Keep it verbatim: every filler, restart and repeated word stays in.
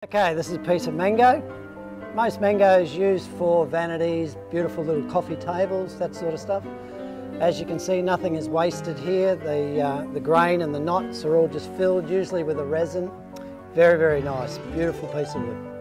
Okay, this is a piece of mango. Most mango is used for vanities, beautiful little coffee tables, that sort of stuff. As you can see, nothing is wasted here. The, uh, the grain and the knots are all just filled, usually with a resin. Very, very nice, beautiful piece of wood.